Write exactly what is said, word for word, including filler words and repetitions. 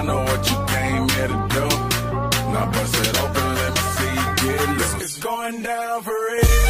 know what you came here to do. Now bust it open, let me see you get loose. It's going down for real.